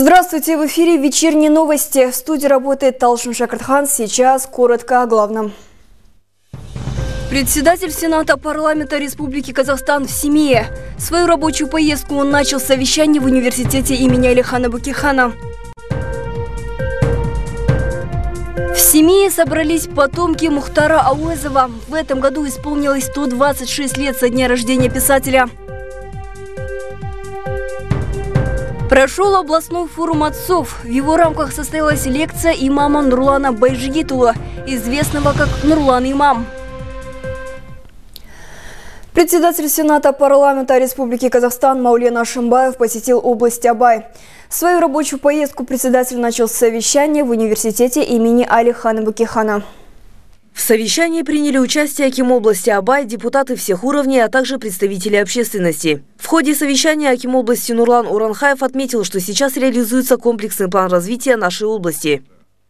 Здравствуйте, в эфире вечерние новости. В студии работает Талшин Шакартхан. Сейчас коротко о главном. Председатель Сената парламента Республики Казахстан в Семее. Свою рабочую поездку он начал с совещания в университете имени Алихана Бөкейхана. В Семее собрались потомки Мухтара Ауэзова. В этом году исполнилось 126 лет со дня рождения писателя. Прошел областной форум отцов. В его рамках состоялась лекция имама Нурлана Байжигитула, известного как Нурлан-имам. Председатель Сената парламента Республики Казахстан Маулен Ашимбаев посетил область Абай. Свою рабочую поездку председатель начал с совещания в университете имени Алихана Бөкейхана. В совещании приняли участие аким области Абай, депутаты всех уровней, а также представители общественности. В ходе совещания аким области Нурлан Уранхаев отметил, что сейчас реализуется комплексный план развития нашей области.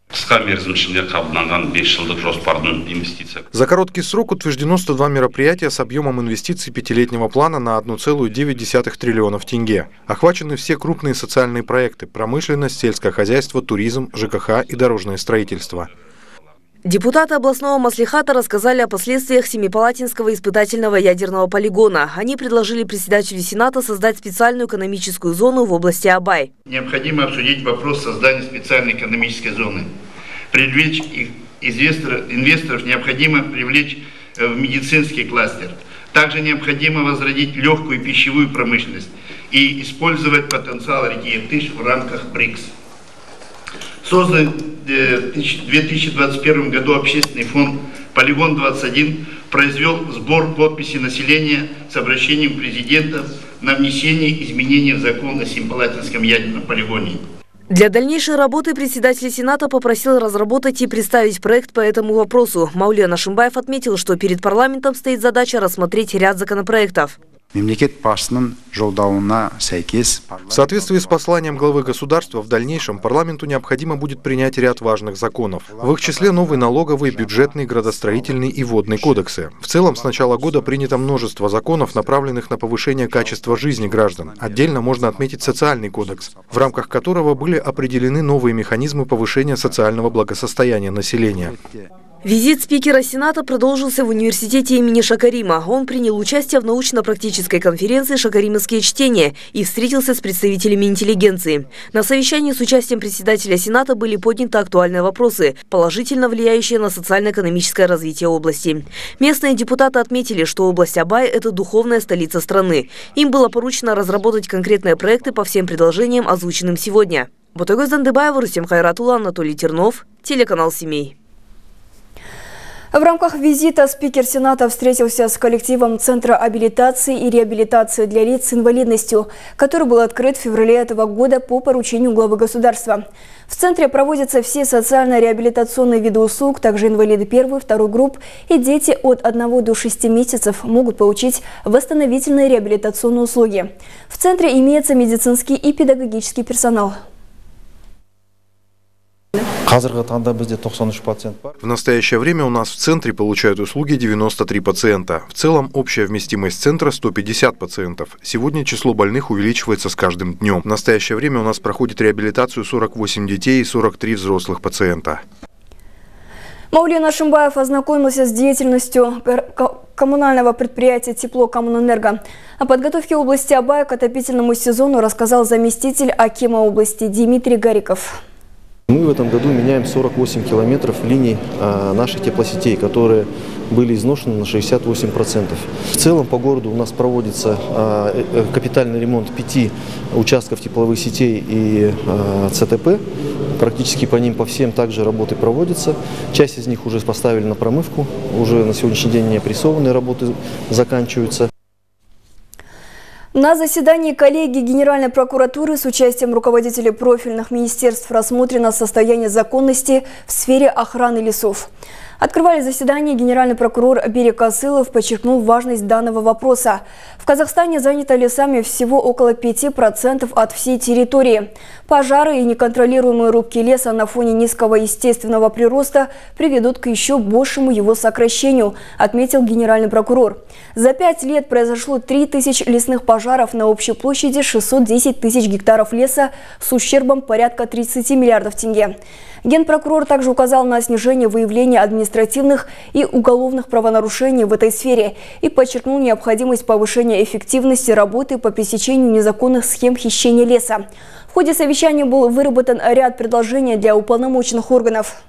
За короткий срок утверждено 102 мероприятия с объемом инвестиций пятилетнего плана на 1,9 триллионов тенге. Охвачены все крупные социальные проекты – промышленность, сельское хозяйство, туризм, ЖКХ и дорожное строительство. Депутаты областного маслихата рассказали о последствиях Семипалатинского испытательного ядерного полигона. Они предложили председателю Сената создать специальную экономическую зону в области Абай. Необходимо обсудить вопрос создания специальной экономической зоны. Привлечь инвесторов необходимо привлечь в медицинский кластер. Также необходимо возродить легкую пищевую промышленность и использовать потенциал реки Иртыш в рамках БРИКС. Создан в 2021 году общественный фонд «Полигон-21» произвел сбор подписей населения с обращением президента на внесение изменений в закон о Семипалатинском ядерном полигоне. Для дальнейшей работы председатель Сената попросил разработать и представить проект по этому вопросу. Маулен Ашимбаев отметил, что перед парламентом стоит задача рассмотреть ряд законопроектов. В соответствии с посланием главы государства, в дальнейшем парламенту необходимо будет принять ряд важных законов. В их числе новый налоговый, бюджетный, градостроительный и водный кодексы. В целом, с начала года принято множество законов, направленных на повышение качества жизни граждан. Отдельно можно отметить социальный кодекс, в рамках которого были определены новые механизмы повышения социального благосостояния населения. Визит спикера Сената продолжился в университете имени Шакарима. Он принял участие в научно-практической конференции «Шакаримовские чтения» и встретился с представителями интеллигенции. На совещании с участием председателя Сената были подняты актуальные вопросы, положительно влияющие на социально-экономическое развитие области. Местные депутаты отметили, что область Абай – это духовная столица страны. Им было поручено разработать конкретные проекты по всем предложениям, озвученным сегодня. Ботагөз Дандыбаева, Рустем Хайратулла, Анатолий Тернов, телеканал «Семей». В рамках визита спикер Сената встретился с коллективом Центра абилитации и реабилитации для лиц с инвалидностью, который был открыт в феврале этого года по поручению главы государства. В центре проводятся все социально-реабилитационные виды услуг, также инвалиды первой, второй групп и дети от 1 до 6 месяцев могут получить восстановительные реабилитационные услуги. В центре имеется медицинский и педагогический персонал. В настоящее время у нас в центре получают услуги 93 пациента. В целом общая вместимость центра 150 пациентов. Сегодня число больных увеличивается с каждым днем. В настоящее время у нас проходит реабилитацию 48 детей и 43 взрослых пациента. Маулен Ашимбаев ознакомился с деятельностью коммунального предприятия «Теплокоммунэнерго». О подготовке области Абая к отопительному сезону рассказал заместитель акима области Дмитрий Гариков. Мы в этом году меняем 48 километров линий наших теплосетей, которые были изношены на 68%. В целом по городу у нас проводится капитальный ремонт 5 участков тепловых сетей и ЦТП. Практически по ним, по всем также работы проводятся. Часть из них уже поставили на промывку, уже на сегодняшний день не опрессованные работы заканчиваются. На заседании коллегии Генеральной прокуратуры с участием руководителей профильных министерств рассмотрено состояние законности в сфере охраны лесов. Открывали заседание генеральный прокурор Берик Асылов подчеркнул важность данного вопроса. В Казахстане занято лесами всего около 5% от всей территории. Пожары и неконтролируемые рубки леса на фоне низкого естественного прироста приведут к еще большему его сокращению, отметил генеральный прокурор. За 5 лет произошло 3000 лесных пожаров на общей площади 610 тысяч гектаров леса с ущербом порядка 30 миллиардов тенге. Генпрокурор также указал на снижение выявления административных и уголовных правонарушений в этой сфере и подчеркнул необходимость повышения эффективности работы по пресечению незаконных схем хищения леса. В ходе совещания был выработан ряд предложений для уполномоченных органов.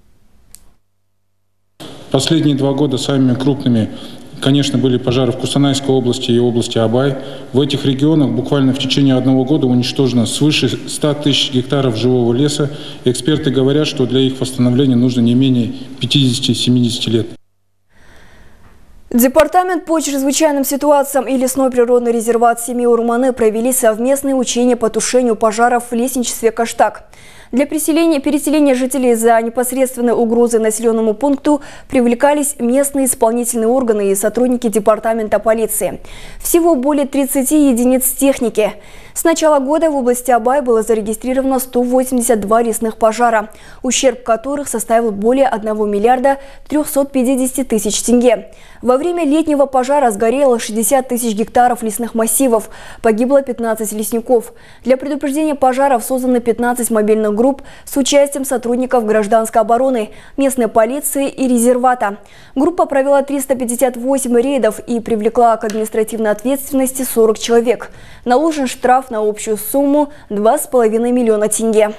Последние 2 года самыми крупными, конечно, были пожары в Кустанайской области и области Абай. В этих регионах буквально в течение 1 года уничтожено свыше 100 тысяч гектаров живого леса. Эксперты говорят, что для их восстановления нужно не менее 50-70 лет. Департамент по чрезвычайным ситуациям и лесной природный резерват семьи Урманы провели совместные учения по тушению пожаров в лесничестве Каштаг. Для переселения жителей из-за непосредственной угрозы населенному пункту привлекались местные исполнительные органы и сотрудники департамента полиции. Всего более 30 единиц техники. С начала года в области Абай было зарегистрировано 182 лесных пожара, ущерб которых составил более 1 миллиарда 350 тысяч тенге. Во время летнего пожара сгорело 60 тысяч гектаров лесных массивов, погибло 15 лесников. Для предупреждения пожаров созданы 15 мобильных групп с участием сотрудников гражданской обороны, местной полиции и резервата. Группа провела 358 рейдов и привлекла к административной ответственности 40 человек. Наложен штраф на общую сумму 2,5 миллиона тенге.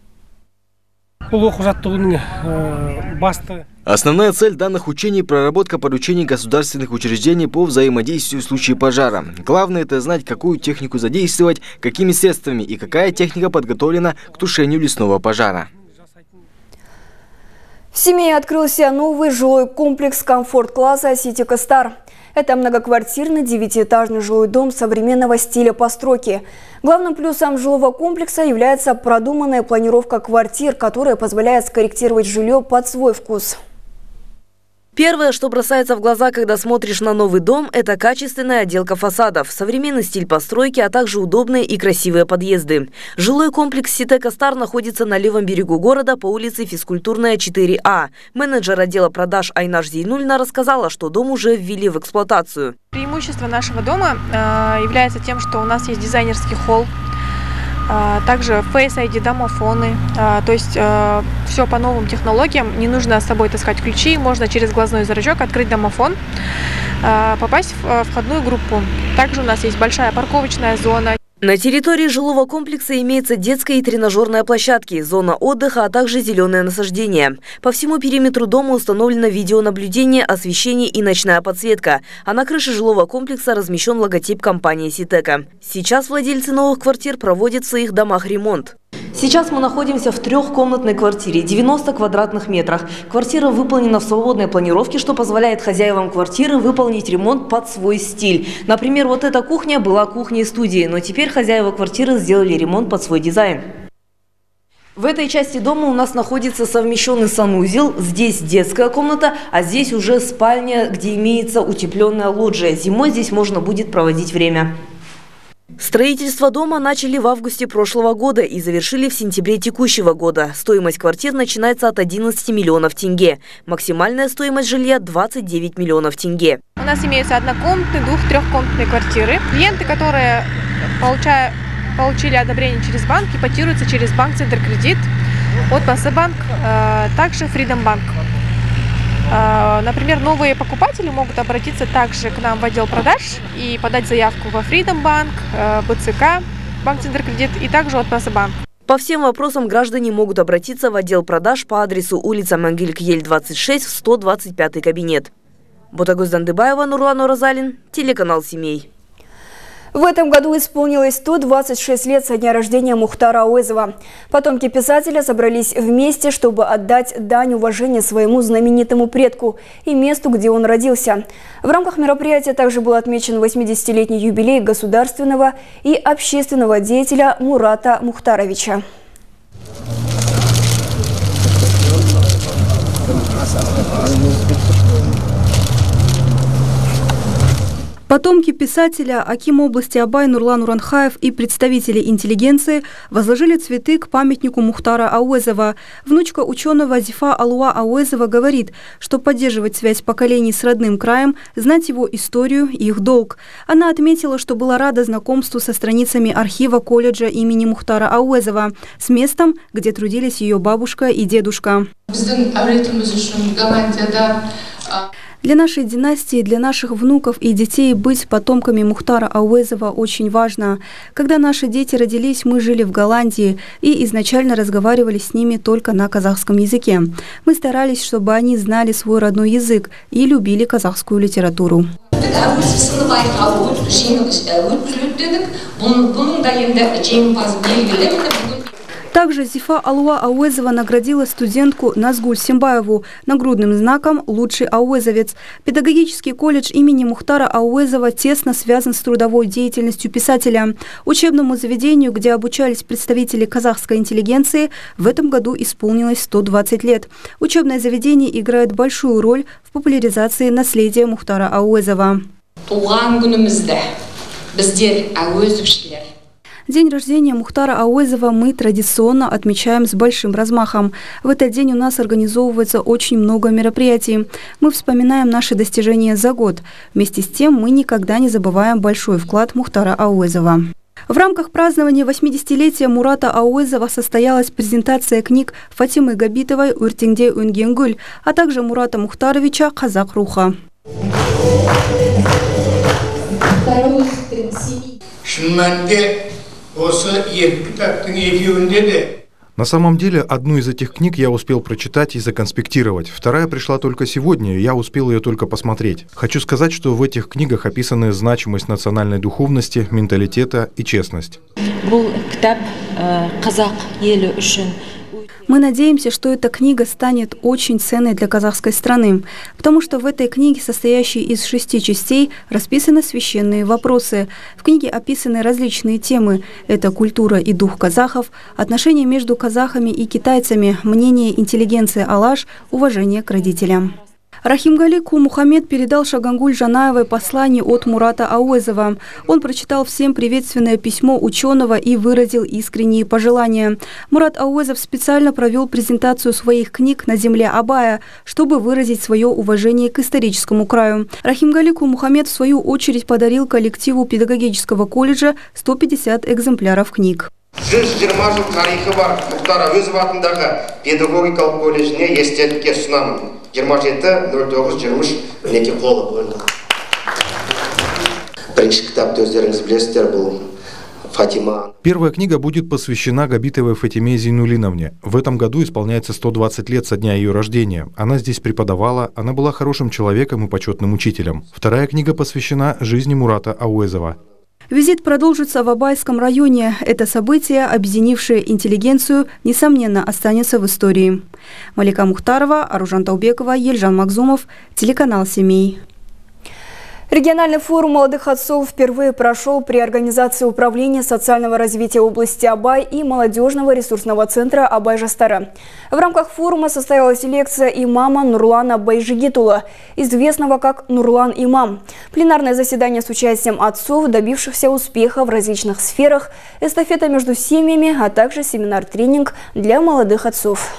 Основная цель данных учений – проработка поручений государственных учреждений по взаимодействию в случае пожара. Главное – это знать, какую технику задействовать, какими средствами и какая техника подготовлена к тушению лесного пожара. В Семее открылся новый жилой комплекс комфорт-класса «Ситика Стар». Это многоквартирный 9-этажный жилой дом современного стиля постройки. Главным плюсом жилого комплекса является продуманная планировка квартир, которая позволяет скорректировать жилье под свой вкус. Первое, что бросается в глаза, когда смотришь на новый дом, это качественная отделка фасадов, современный стиль постройки, а также удобные и красивые подъезды. Жилой комплекс «Ситека Стар» находится на левом берегу города по улице Физкультурная, 4А. Менеджер отдела продаж Айнаш Зейнульна рассказала, что дом уже ввели в эксплуатацию. Преимущество нашего дома является тем, что у нас есть дизайнерский холл. Также Face ID домофоны, то есть все по новым технологиям, не нужно с собой таскать ключи, можно через глазной зрачок открыть домофон, попасть в входную группу. Также у нас есть большая парковочная зона. На территории жилого комплекса имеется детская и тренажерная площадки, зона отдыха, а также зеленое насаждение. По всему периметру дома установлено видеонаблюдение, освещение и ночная подсветка. А на крыше жилого комплекса размещен логотип компании «Ситека». Сейчас владельцы новых квартир проводят в своих домах ремонт. Сейчас мы находимся в 3-комнатной квартире, 90 квадратных метрах. Квартира выполнена в свободной планировке, что позволяет хозяевам квартиры выполнить ремонт под свой стиль. Например, вот эта кухня была кухней-студией, но теперь хозяева квартиры сделали ремонт под свой дизайн. В этой части дома у нас находится совмещенный санузел. Здесь детская комната, а здесь уже спальня, где имеется утепленная лоджия. Зимой здесь можно будет проводить время. Строительство дома начали в августе прошлого года и завершили в сентябре текущего года. Стоимость квартир начинается от 11 миллионов тенге. Максимальная стоимость жилья – 29 миллионов тенге. У нас имеются однокомнатные, 2-3-комнатные квартиры. Клиенты, которые получили одобрение через банк, ипотируются через банк Центркредит, от Пасыбанк, также Freedom Bank. Например, новые покупатели могут обратиться также к нам в отдел продаж и подать заявку во Freedom Bank, БЦК, Банк Центркредит и также от Пасыбанк. По всем вопросам граждане могут обратиться в отдел продаж по адресу улица Мангель-Кьель, 26, в 125 кабинет. Ботагөз Дандыбаева, Нурлан Оразалин, телеканал «Семей». В этом году исполнилось 126 лет со дня рождения Мухтара Ауэзова. Потомки писателя собрались вместе, чтобы отдать дань уважения своему знаменитому предку и месту, где он родился. В рамках мероприятия также был отмечен 80-летний юбилей государственного и общественного деятеля Мурата Мухтаровича. Потомки писателя, аким области Абай Нурлан Уранхаев и представители интеллигенции возложили цветы к памятнику Мухтара Ауэзова. Внучка ученого Зифа Алуа Ауэзова говорит, что поддерживать связь поколений с родным краем, знать его историю – их долг. Она отметила, что была рада знакомству со страницами архива колледжа имени Мухтара Ауэзова, с местом, где трудились ее бабушка и дедушка. Для нашей династии, для наших внуков и детей быть потомками Мухтара Ауэзова очень важно. Когда наши дети родились, мы жили в Голландии и изначально разговаривали с ними только на казахском языке. Мы старались, чтобы они знали свой родной язык и любили казахскую литературу. Также Зифа Алуа Ауэзова наградила студентку Назгуль Симбаеву нагрудным знаком «Лучший ауэзовец». Педагогический колледж имени Мухтара Ауэзова тесно связан с трудовой деятельностью писателя. Учебному заведению, где обучались представители казахской интеллигенции, в этом году исполнилось 120 лет. Учебное заведение играет большую роль в популяризации наследия Мухтара Ауэзова. День рождения Мухтара Ауэзова мы традиционно отмечаем с большим размахом. В этот день у нас организовывается очень много мероприятий. Мы вспоминаем наши достижения за год. Вместе с тем мы никогда не забываем большой вклад Мухтара Ауэзова. В рамках празднования 80-летия Мурата Ауэзова состоялась презентация книг Фатимы Габитовой «Уртеңде Үнгенгүл», а также Мурата Мухтаровича «Казак Руха». На самом деле, одну из этих книг я успел прочитать и законспектировать. Вторая пришла только сегодня, и я успел ее только посмотреть. Хочу сказать, что в этих книгах описаны значимость национальной духовности, менталитета и честность. Мы надеемся, что эта книга станет очень ценной для казахской страны, потому что в этой книге, состоящей из 6 частей, расписаны священные вопросы. В книге описаны различные темы. Это культура и дух казахов, отношения между казахами и китайцами, мнение интеллигенции Алаш, уважение к родителям. Рахимгали Кулмухамед передал Шагангуль Жанаевой послание от Мурата Ауэзова. Он прочитал всем приветственное письмо ученого и выразил искренние пожелания. Мурат Ауэзов специально провел презентацию своих книг на земле Абая, чтобы выразить свое уважение к историческому краю. Рахимгали Кулмухамед в свою очередь подарил коллективу педагогического колледжа 150 экземпляров книг. 120 жыл тарихы бар Мухтар Ауэзов атындағы педагогикалық колледжіне естелікке ұсынамын. 27-09-23 мінеки қолы бөлді. Бірінші кітапты өздеріңіз білесіздер, бұл Фатима. Первая книга будет посвящена Габитовой Фатиме Зейнулиновне. В этом году исполняется 120 лет со дня ее рождения. Она здесь преподавала, она была хорошим человеком и почетным учителем. Вторая книга посвящена жизни Мурата Ауэзова. Визит продолжится в Абайском районе. Это событие, объединившее интеллигенцию, несомненно, останется в истории. Малика Мухтарова, Аружан Таубекова, Ельжан Макзумов, телеканал «Семей». Региональный форум молодых отцов впервые прошел при организации Управления социального развития области Абай и молодежного ресурсного центра Абай-Жастары. В рамках форума состоялась лекция имама Нурлана Байжигитула, известного как Нурлан Имам. Пленарное заседание с участием отцов, добившихся успеха в различных сферах, эстафета между семьями, а также семинар-тренинг для молодых отцов.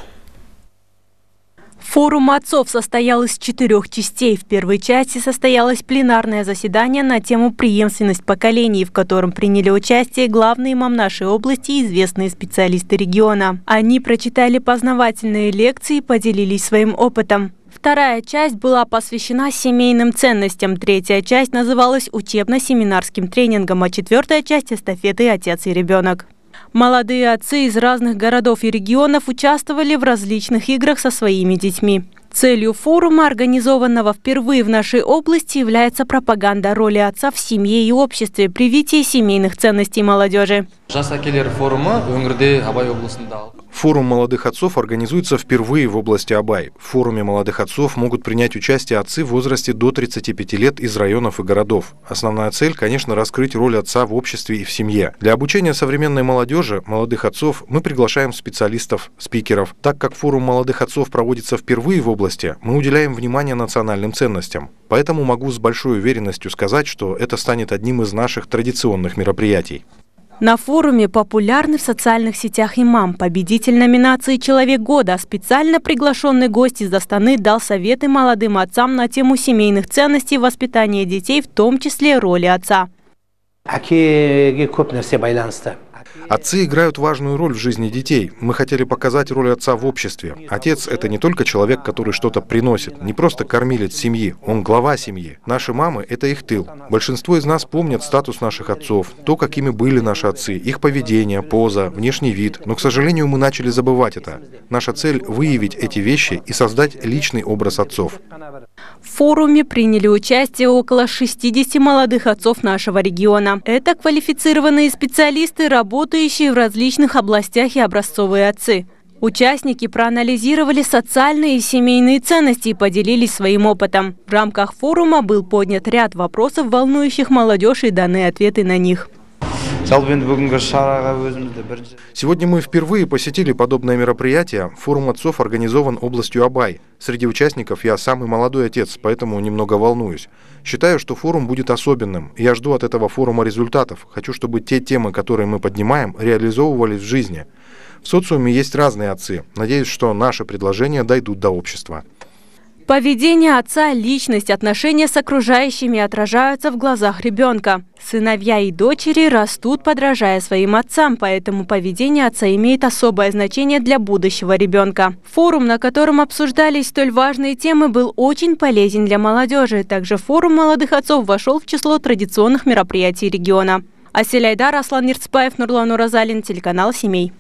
Форум отцов состоял из 4 частей. В первой части состоялось пленарное заседание на тему «Преемственность поколений», в котором приняли участие главный имам нашей области и известные специалисты региона. Они прочитали познавательные лекции и поделились своим опытом. Вторая часть была посвящена семейным ценностям, третья часть называлась учебно-семинарским тренингом, а четвертая часть – эстафеты «Отец и ребенок». Молодые отцы из разных городов и регионов участвовали в различных играх со своими детьми. Целью форума, организованного впервые в нашей области, является пропаганда роли отца в семье и обществе, привитие семейных ценностей молодежи. Форум молодых отцов организуется впервые в области Абай. В форуме молодых отцов могут принять участие отцы в возрасте до 35 лет из районов и городов. Основная цель, конечно, раскрыть роль отца в обществе и в семье. Для обучения современной молодежи, молодых отцов, мы приглашаем специалистов, спикеров. Так как форум молодых отцов проводится впервые в области, мы уделяем внимание национальным ценностям. Поэтому могу с большой уверенностью сказать, что это станет одним из наших традиционных мероприятий. На форуме популярный в социальных сетях имам, победитель номинации «Человек года», специально приглашенный гость из Астаны дал советы молодым отцам на тему семейных ценностей и воспитания детей, в том числе роли отца. Отцы играют важную роль в жизни детей. Мы хотели показать роль отца в обществе. Отец – это не только человек, который что-то приносит, не просто кормилец семьи, он глава семьи. Наши мамы – это их тыл. Большинство из нас помнят статус наших отцов, то, какими были наши отцы, их поведение, поза, внешний вид. Но, к сожалению, мы начали забывать это. Наша цель – выявить эти вещи и создать личный образ отцов. В форуме приняли участие около 60 молодых отцов нашего региона. Это квалифицированные специалисты, работающие в различных областях и образцовые отцы. Участники проанализировали социальные и семейные ценности и поделились своим опытом. В рамках форума был поднят ряд вопросов, волнующих молодежь, и даны ответы на них. Сегодня мы впервые посетили подобное мероприятие. Форум отцов организован областью Абай. Среди участников я самый молодой отец, поэтому немного волнуюсь. Считаю, что форум будет особенным. Я жду от этого форума результатов. Хочу, чтобы те темы, которые мы поднимаем, реализовывались в жизни. В социуме есть разные отцы. Надеюсь, что наши предложения дойдут до общества. Поведение отца, личность, отношения с окружающими отражаются в глазах ребенка. Сыновья и дочери растут, подражая своим отцам, поэтому поведение отца имеет особое значение для будущего ребенка. Форум, на котором обсуждались столь важные темы, был очень полезен для молодежи. Также форум молодых отцов вошел в число традиционных мероприятий региона. Асель Айдар, Аслан Ирцбаев, Нурлан Уразалин, телеканал «Семей».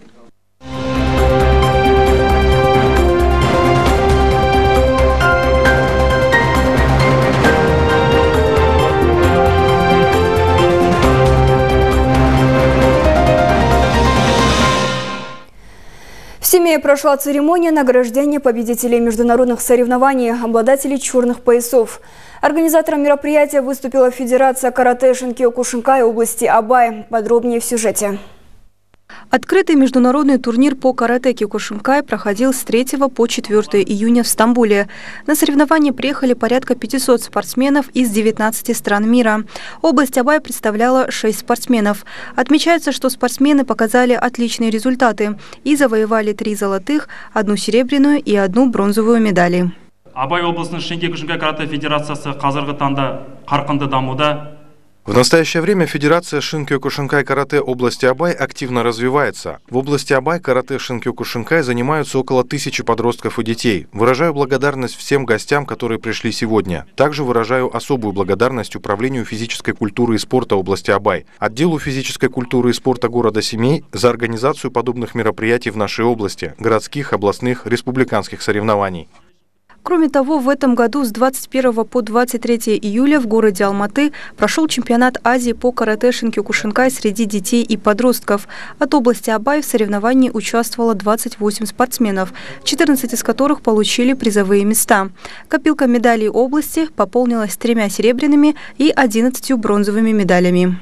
В Семее прошла церемония награждения победителей международных соревнований, обладателей черных поясов. Организатором мероприятия выступила Федерация карате Шинкиокушинкай области Абай. Подробнее в сюжете. Открытый международный турнир по карате Киокушинкай проходил с 3 по 4 июня в Стамбуле. На соревнования приехали порядка 500 спортсменов из 19 стран мира. Область Абай представляла 6 спортсменов. Отмечается, что спортсмены показали отличные результаты и завоевали 3 золотых, 1 серебряную и 1 бронзовую медали. Абай областной Шинкиокушинкай карате федерациясы қазіргі таңда қарқынды дамуда. В настоящее время Федерация Шинкиокушинкай карате области Абай активно развивается. В области Абай карате Шинкиокушинкай занимаются около 1000 подростков и детей. Выражаю благодарность всем гостям, которые пришли сегодня. Также выражаю особую благодарность Управлению физической культуры и спорта области Абай, отделу физической культуры и спорта города Семей за организацию подобных мероприятий в нашей области, городских, областных, республиканских соревнований. Кроме того, в этом году с 21 по 23 июля в городе Алматы прошел чемпионат Азии по карате Шинкиокушинкай среди детей и подростков. От области Абай в соревновании участвовало 28 спортсменов, 14 из которых получили призовые места. Копилка медалей области пополнилась 3 серебряными и 11 бронзовыми медалями.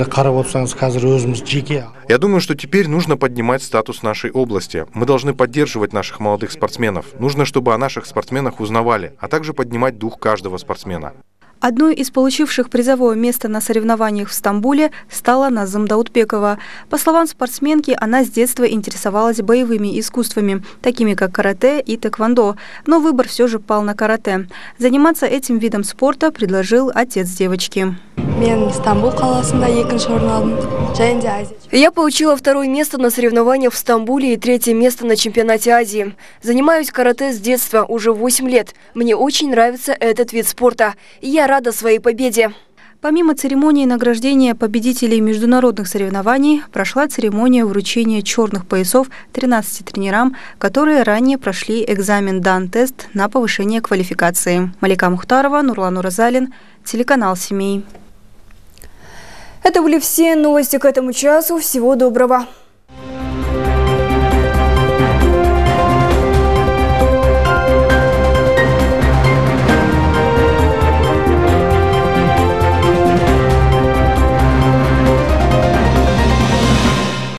Я думаю, что теперь нужно поднимать статус нашей области. Мы должны поддерживать наших молодых спортсменов. Нужно, чтобы о наших спортсменах узнавали, а также поднимать дух каждого спортсмена. Одной из получивших призовое место на соревнованиях в Стамбуле стала Назым Даутбекова. По словам спортсменки, она с детства интересовалась боевыми искусствами, такими как карате и тэквондо, но выбор все же пал на карате. Заниматься этим видом спорта предложил отец девочки. Я получила 2-е место на соревнованиях в Стамбуле и 3-е место на чемпионате Азии. Занимаюсь карате с детства, уже 8 лет. Мне очень нравится этот вид спорта. И я рада своей победе. Помимо церемонии награждения победителей международных соревнований, прошла церемония вручения черных поясов 13 тренерам, которые ранее прошли экзамен дан-тест на повышение квалификации. Малика Мухтарова, Нурлан Уразалин, телеканал «Семей». Это были все новости к этому часу. Всего доброго.